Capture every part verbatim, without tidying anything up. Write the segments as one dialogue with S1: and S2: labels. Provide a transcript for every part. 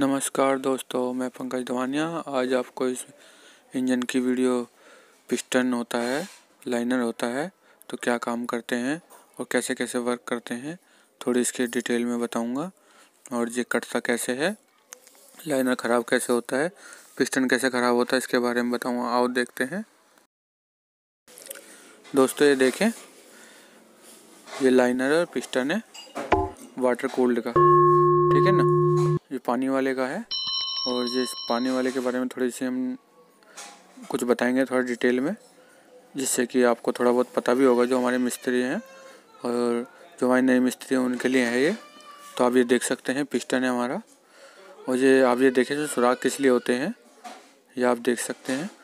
S1: नमस्कार दोस्तों, मैं पंकज दवानिया। आज आपको इस इंजन की वीडियो पिस्टन होता है, लाइनर होता है तो क्या काम करते हैं और कैसे कैसे वर्क करते हैं थोड़ी इसके डिटेल में बताऊंगा। और ये कटता कैसे है, लाइनर ख़राब कैसे होता है, पिस्टन कैसे ख़राब होता है, इसके बारे में बताऊंगा। आओ देखते हैं दोस्तों। ये देखें, ये लाइनर और पिस्टन है वाटर कूल्ड का, ठीक है ना। ये पानी वाले का है और ये पानी वाले के बारे में थोड़ी सी हम कुछ बताएंगे थोड़ा डिटेल में, जिससे कि आपको थोड़ा बहुत पता भी होगा जो हमारे मिस्त्री हैं और जो हमारे नए मिस्त्री हैं उनके लिए है ये। तो आप ये देख सकते हैं पिस्टन है हमारा, और ये आप ये देखें जो सुराख किस लिए होते हैं, ये आप देख सकते हैं।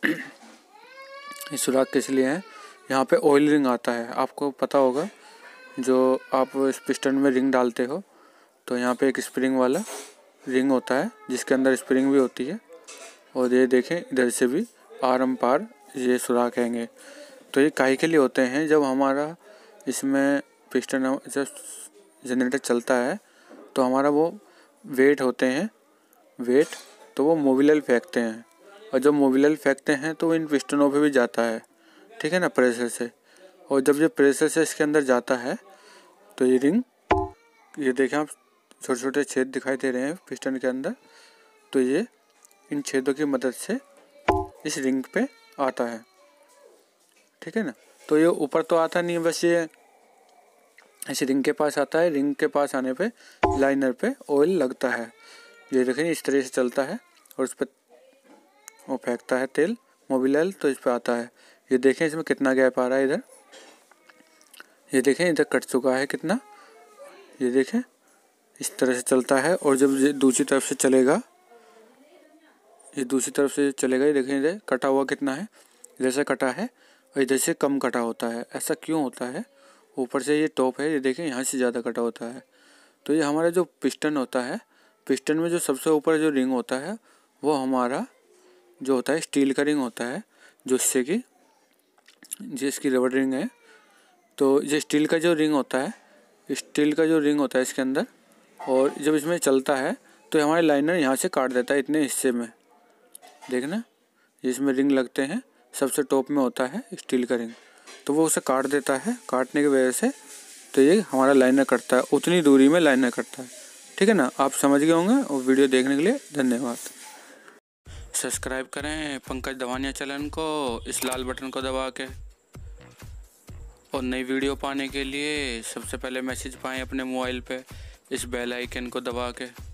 S1: ये सुराख किस लिए हैं, यहाँ पे ऑयल रिंग आता है, आपको पता होगा। जो आप इस पिस्टन में रिंग डालते हो तो यहाँ पे एक स्प्रिंग वाला रिंग होता है जिसके अंदर स्प्रिंग भी होती है। और ये देखें इधर से भी आरम पार ये सुराख हैंगे। तो ये काहे के लिए होते हैं, जब हमारा इसमें पिस्टन जब जनरेटर चलता है तो हमारा वो वेट होते हैं वेट तो वो मोबिल फेंकते हैं, और जब मोबिल फेंकते हैं तो इन पिस्टनों पे भी जाता है, ठीक है ना, प्रेशर से। और जब ये प्रेशर से इसके अंदर जाता है तो ये रिंग, ये देखें आप छोटे छोटे छेद दिखाई दे रहे हैं पिस्टन के अंदर, तो ये इन छेदों की मदद से इस रिंग पे आता है, ठीक है ना। तो ये ऊपर तो आता नहीं है, बस ये इस रिंग के पास आता है। रिंग के पास आने पे लाइनर पे ऑयल लगता है। ये देखें इस तरह से चलता है और उस पर वो फेंकता है तेल मोबिल ऑयल, तो इस पर आता है। ये देखें इसमें कितना गैप आ रहा है इधर, ये देखें इधर कट चुका है कितना। ये देखें इस तरह से चलता है, और जब ये दूसरी तरफ से चलेगा, ये दूसरी तरफ से चलेगा, ये देखें इधर कटा हुआ कितना है, इधर से कटा है और इधर से कम कटा होता है। ऐसा क्यों होता है, ऊपर से ये टॉप है, ये देखें यहाँ से ज़्यादा कटा होता है। तो ये हमारा जो पिस्टन होता है, पिस्टन में जो सबसे ऊपर जो रिंग होता है वो हमारा जो होता है स्टील का रिंग होता है, जिससे कि जिसकी रबड़ रिंग है। तो ये स्टील का जो रिंग होता है, स्टील का जो रिंग होता है इसके अंदर, और जब इसमें चलता है तो हमारे लाइनर यहाँ से काट देता है इतने हिस्से में। देखना जिसमें रिंग लगते हैं सबसे टॉप में होता है स्टील का रिंग, तो वो उसे काट देता है। काटने की वजह से तो ये हमारा लाइनर कटता है, उतनी दूरी में लाइनर कटता है, ठीक है ना। आप समझ गए होंगे, और वीडियो देखने के लिए धन्यवाद। सब्सक्राइब करें पंकज दवानिया चैनल को इस लाल बटन को दबा के, और नई वीडियो पाने के लिए सबसे पहले मैसेज पाएँ अपने मोबाइल पे इस बेल आइकन को दबा के।